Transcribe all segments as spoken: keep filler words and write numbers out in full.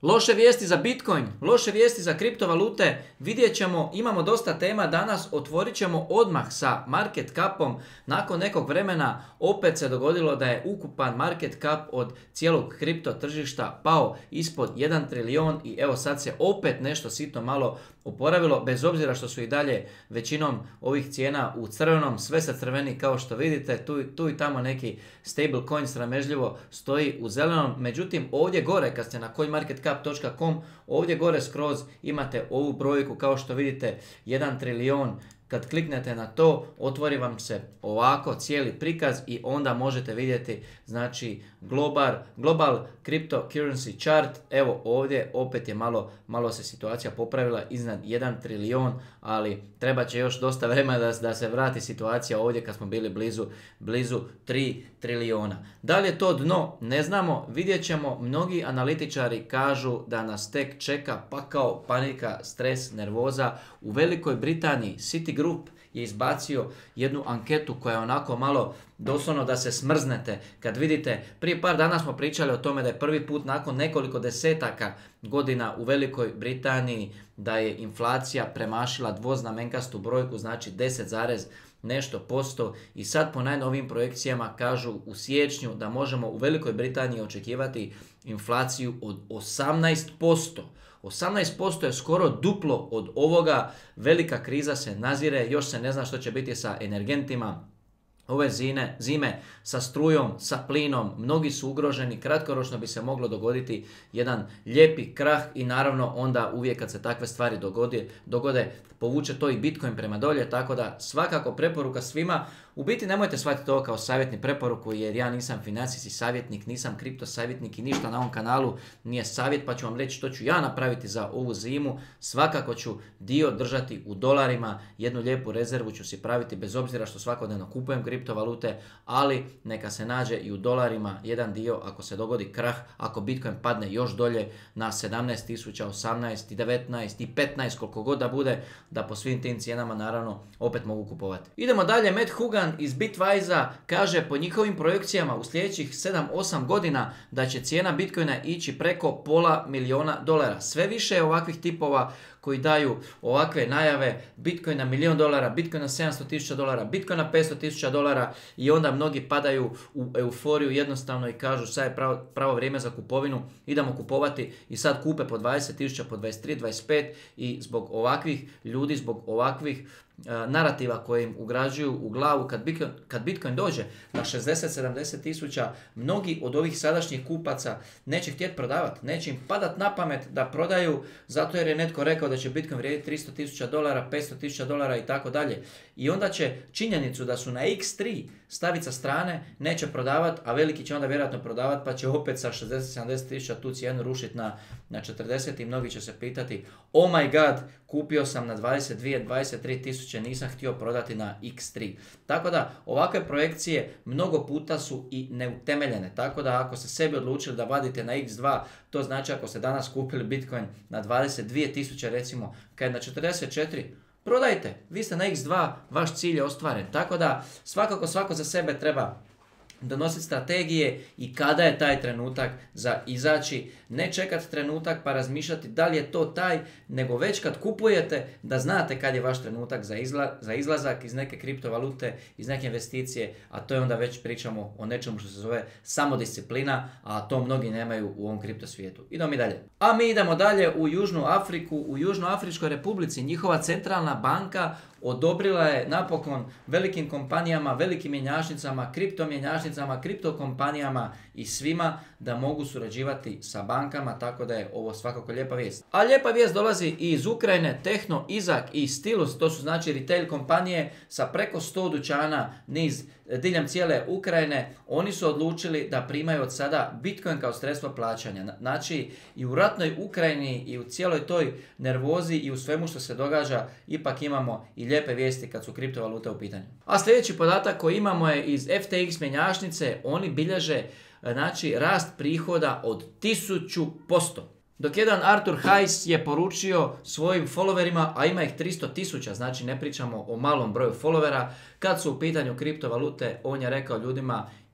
Loše vijesti za Bitcoin, loše vijesti za kriptovalute, vidjet ćemo, imamo dosta tema danas, otvorit ćemo odmah sa market capom. Nakon nekog vremena opet se dogodilo da je ukupan market cap od cijelog kripto tržišta pao ispod jedan trilijon i evo sad se opet nešto sitno malo oporavilo, bez obzira što su i dalje većinom ovih cijena u crvenom, sve se crveni kao što vidite, tu, tu i tamo neki stablecoin sramežljivo stoji u zelenom, međutim ovdje gore kad ste na coin market cap točka com, ovdje gore skroz imate ovu brojku kao što vidite jedan trilijon. Kad kliknete na to, otvori vam se ovako cijeli prikaz i onda možete vidjeti znači global, global cryptocurrency chart. Evo ovdje opet je malo, malo se situacija popravila iznad jedan trilijon, ali treba će još dosta vremena da, da se vrati situacija ovdje kad smo bili blizu, blizu tri trilijona. Da li je to dno? Ne znamo, vidjet ćemo. Mnogi analitičari kažu da nas tek čeka pakao, panika, stres, nervoza. U Velikoj Britaniji Citigroup je izbacio jednu anketu koja je onako malo doslovno da se smrznete. Kad vidite, prije par dana smo pričali o tome da je prvi put nakon nekoliko desetaka godina u Velikoj Britaniji da je inflacija premašila dvoznamenkastu brojku, znači deset zarez nešto posto, i sad po najnovijim projekcijama kažu u siječnju da možemo u Velikoj Britaniji očekivati inflaciju od osamnaest posto. osamnaest posto je skoro duplo od ovoga, velika kriza se nazire, još se ne zna što će biti sa energentima ove zime, zime, sa strujom, sa plinom, mnogi su ugroženi, kratkoročno bi se moglo dogoditi jedan lijepi krah i naravno onda uvijek kad se takve stvari dogode, dogode povuče to i Bitcoin prema dolje, tako da svakako preporuka svima. U biti nemojte shvatiti ovo kao savjetni preporuku jer ja nisam financijski savjetnik, nisam kripto savjetnik i ništa na ovom kanalu nije savjet, pa ću vam reći što ću ja napraviti za ovu zimu. Svakako ću dio držati u dolarima, jednu lijepu rezervu ću si praviti bez obzira što svakodnevno kupujem kriptovalute, ali neka se nađe i u dolarima jedan dio ako se dogodi krah, ako Bitcoin padne još dolje na sedamnaest tisuća, osamnaest, devetnaest i petnaest, koliko god da bude, da po svim tim cijenama naravno opet mogu kupovati. Idemo dalje. Matt Hougan iz Bitwise kaže po njihovim projekcijama u sljedećih sedam osam godina da će cijena Bitcoina ići preko pola milijuna dolara. Sve više je ovakvih tipova koji daju ovakve najave, Bitcoin na milijon dolara, Bitcoin na sedamsto tisuća dolara, Bitcoin na petsto tisuća dolara i onda mnogi padaju u euforiju jednostavno i kažu sad je pravo, pravo vrijeme za kupovinu, idemo kupovati i sad kupe po dvadeset tisuća, po dvadeset tri, dvadeset pet i zbog ovakvih ljudi, zbog ovakvih narativa koje im ugrađuju u glavu, kad Bitcoin, kad Bitcoin dođe na šezdeset sedamdeset tisuća, mnogi od ovih sadašnjih kupaca neće htjeti prodavati, neće im padat na pamet da prodaju zato jer je netko rekao da će Bitcoin vrijediti tristo tisuća dolara, petsto tisuća dolara i tako dalje. I onda će činjenicu da su na iks tri staviti sa strane, neće prodavati, a veliki će onda vjerojatno prodavati pa će opet sa šezdeset sedamdeset tisuća tu cijenu rušiti na, na četrdeset i mnogi će se pitati oh my god, kupio sam na dvadeset dvije, dvadeset tri tisuće, nisam htio prodati na iks tri. Tako da ovakve projekcije mnogo puta su i neutemeljene. Tako da ako ste sebi odlučili da vadite na iks dva, to znači ako ste danas kupili Bitcoin na dvadeset dvije tisuće recimo, kad je na četrdeset četiri, prodajte. Vi ste na iks dva, vaš cilj je ostvaren. Tako da svakako svako za sebe treba donositi strategije i kada je taj trenutak za izaći, ne čekati trenutak pa razmišljati da li je to taj, nego već kad kupujete da znate kad je vaš trenutak za, izla, za izlazak iz neke kriptovalute, iz neke investicije, a to je onda već pričamo o nečemu što se zove samodisciplina, a to mnogi nemaju u ovom kripto svijetu. Idemo mi dalje. A mi idemo dalje u Južnu Afriku. U Južnoafričkoj Republici njihova centralna banka odobrila je napokon velikim kompanijama, velikim mjenjačnicama, kriptomjenjačnicama, kriptokompanijama i svima da mogu surađivati sa bankama, tako da je ovo svakako lijepa vijest. A lijepa vijest dolazi i iz Ukrajine. Tehno, Izak i Stilus, to su znači retail kompanije sa preko sto dućana niz diljem cijele Ukrajine. Oni su odlučili da primaju od sada Bitcoin kao sredstvo plaćanja. Znači i u ratnoj Ukrajini i u cijeloj toj nervozi i u svemu što se događa ipak imamo i lijepe vijesti kad su kriptovalute u pitanju. A sljedeći podatak koji imamo je iz ef te eks mjenjačnice. Oni bilježe znači rast prihoda od tisuću posto. Dok jedan Arthur Hayes je poručio svojim followerima, a ima ih tristo tisuća, znači ne pričamo o malom broju followera, kad su u pitanju kriptovalute, on je rekao ljudima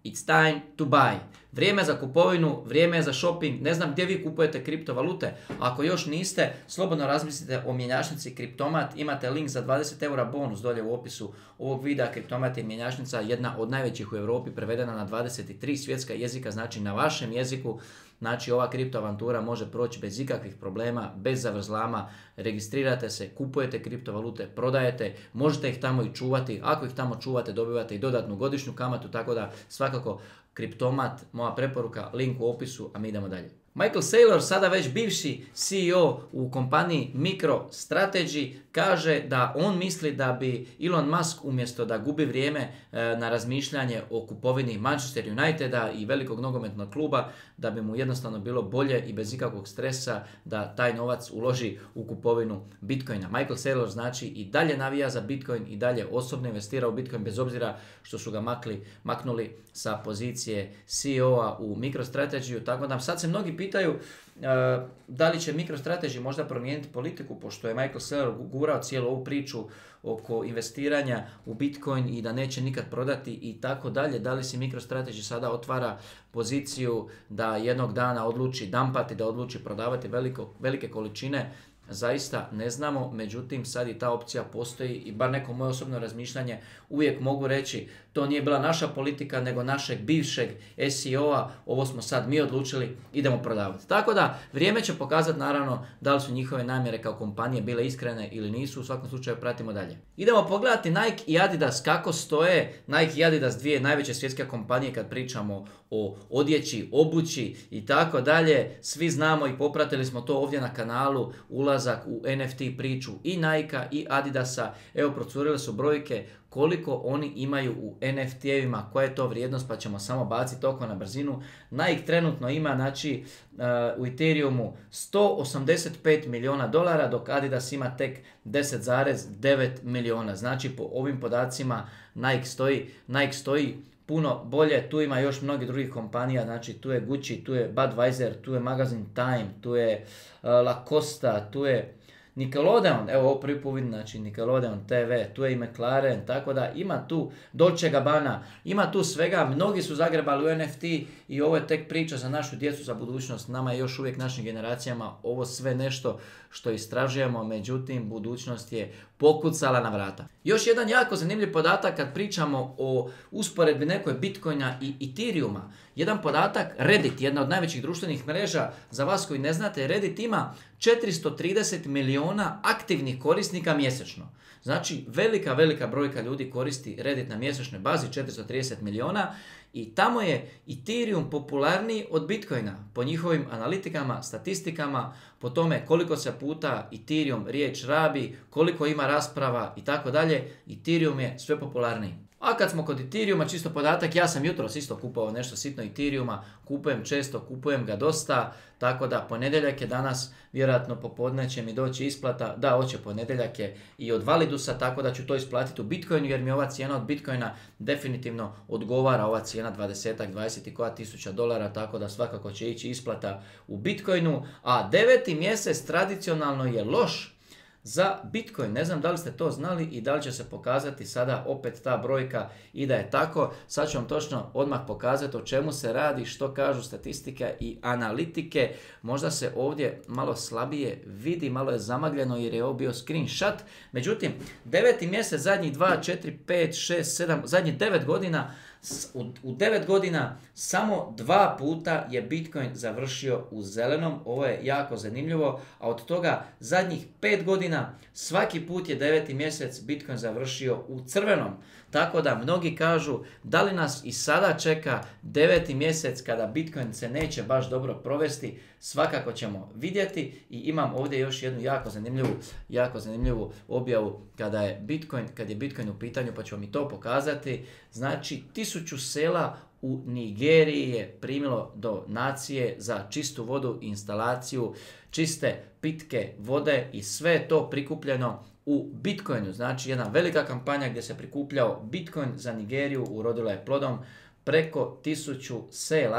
It's time to buy. Vrijeme za kupovinu, vrijeme je za shopping. Ne znam gdje vi kupujete kriptovalute. Ako još niste, slobodno razmislite o mjenjačnici Kriptomat. Imate link za dvadeset eura bonus dolje u opisu ovog videa. Kriptomat je mjenjačnica, jedna od najvećih u Europi, prevedena na dvadeset tri svjetska jezika, znači na vašem jeziku. Znači ova kriptoavantura može proći bez ikakvih problema, bez zavrzlama. Registrirate se, kupujete kriptovalute, prodajete, možete ih tamo i čuvati. Ako ih tamo čuvate, dobivate i dodatnu godišnju kamatu, tako da svakako Kriptomat, moja preporuka, link u opisu, a mi idemo dalje. Michael Saylor, sada već bivši C E O u kompaniji MicroStrategy, kaže da on misli da bi Elon Musk umjesto da gubi vrijeme e, na razmišljanje o kupovini Manchester Uniteda i velikog nogometnog kluba, da bi mu jednostavno bilo bolje i bez ikakvog stresa da taj novac uloži u kupovinu Bitcoina. Michael Saylor znači i dalje navija za Bitcoin i dalje osobno investira u Bitcoin bez obzira što su ga makli, maknuli sa pozicije C E O-a u MicroStrategy, tako da sad se mnogi pitaju uh, da li će MicroStrategy možda promijeniti politiku, pošto je Michael Saylor gurao cijelu ovu priču oko investiranja u Bitcoin i da neće nikad prodati i tako dalje. Da li si MicroStrategy sada otvara poziciju da jednog dana odluči dampati, da odluči prodavati veliko, velike količine? Zaista ne znamo, međutim sad i ta opcija postoji i bar neko moje osobno razmišljanje uvijek mogu reći to nije bila naša politika nego našeg bivšeg S E O-a, ovo smo sad mi odlučili, idemo prodavati. Tako da vrijeme će pokazati naravno da li su njihove namjere kao kompanije bile iskrene ili nisu, u svakom slučaju pratimo dalje. Idemo pogledati Nike i Adidas kako stoje. Nike i Adidas, dvije najveće svjetske kompanije kad pričamo o odjeći, obući i tako dalje. Svi znamo i popratili smo to ovdje na kanalu, ulazak u N F T priču i Nike-a i Adidasa. Evo, procurile su brojke koliko oni imaju u N F T-evima, koja je to vrijednost, pa ćemo samo baciti oko na brzinu. Nike trenutno ima, znači, uh, u Ethereumu sto osamdeset pet milijuna dolara, dok Adidas ima tek deset zarez devet milijuna. Znači, po ovim podacima Nike stoji, Nike stoji puno bolje. Tu ima još mnogi drugih kompanija, znači tu je Gucci, tu je Budweiser, tu je Magazine Time, tu je uh, Lacosta, tu je Nickelodeon, evo ovo prvi put vidim, znači Nickelodeon T V, tu je i McLaren, tako da ima tu Dolce Gabbana, ima tu svega, mnogi su zagrebali u N F T i ovo je tek priča za našu djecu, za budućnost, nama je još uvijek našim generacijama ovo sve nešto što istražujemo, međutim budućnost je pokucala na vrata. Još jedan jako zanimljiv podatak kad pričamo o usporedbi nekoj Bitcoina i Ethereuma. Jedan podatak, Reddit, jedna od najvećih društvenih mreža, za vas koji ne znate, Reddit ima četiristo trideset milijuna aktivnih korisnika mjesečno. Znači velika, velika brojka ljudi koristi Reddit na mjesečnoj bazi, četiristo trideset milijuna, i tamo je Ethereum popularniji od Bitcoina po njihovim analitikama, statistikama, po tome koliko se puta Ethereum riječ rabi, koliko ima rasprava i tako dalje. Ethereum je sve popularniji. A kad smo kod Ethereuma, čisto podatak, ja sam jutros isto kupovao nešto sitno Ethereuma, kupujem često, kupujem ga dosta, tako da ponedjeljak je danas, vjerojatno popodne će mi doći isplata, da, hoće ponedjeljak je i od Validusa, tako da ću to isplatiti u Bitcoinu, jer mi ova cijena od Bitcoina definitivno odgovara, ova cijena dvadeset, dvadeset i koja tisuća dolara, tako da svakako će ići isplata u Bitcoinu, a deveti mjesec tradicionalno je loš za Bitcoin. Ne znam da li ste to znali i da li će se pokazati sada opet ta brojka i da je tako. Sad ću vam točno odmah pokazati o čemu se radi, što kažu statistike i analitike. Možda se ovdje malo slabije vidi, malo je zamagljeno jer je ovo bio screenshot. Međutim, deveti mjesec, zadnjih dva, četiri, pet, šest, sedam, zadnjih devet godina, U, u devet godina samo dva puta je Bitcoin završio u zelenom, ovo je jako zanimljivo, a od toga zadnjih pet godina svaki put je deveti mjesec Bitcoin završio u crvenom. Tako da mnogi kažu da li nas i sada čeka deveti mjesec kada Bitcoin se neće baš dobro provesti, svakako ćemo vidjeti. I imam ovdje još jednu jako zanimljivu, jako zanimljivu objavu kada je Bitcoin, kad je Bitcoin u pitanju, pa ću vam i to pokazati. Znači, tisuću sela u Nigeriji je primilo donacije za čistu vodu i instalaciju čiste pitke vode i sve je to prikupljeno u Bitcoinu. Znači, jedna velika kampanja gdje se prikupljao Bitcoin za Nigeriju urodila je plodom. Preko tisuću sela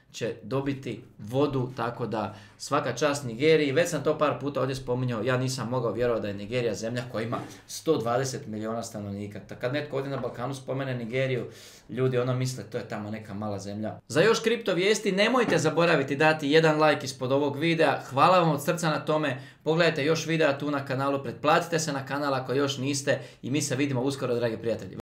će dobiti vodu, tako da svaka čast Nigeriji. Već sam to par puta ovdje spominjao, ja nisam mogao vjerovati da je Nigerija zemlja koja ima sto dvadeset milijuna stanovnika. Kad netko ovdje na Balkanu spomene Nigeriju, ljudi ono misle to je tamo neka mala zemlja. Za još kripto vijesti nemojte zaboraviti dati jedan like ispod ovog videa. Hvala vam od srca na tome. Pogledajte još videa tu na kanalu, pretplatite se na kanal ako još niste i mi se vidimo uskoro, dragi prijatelji.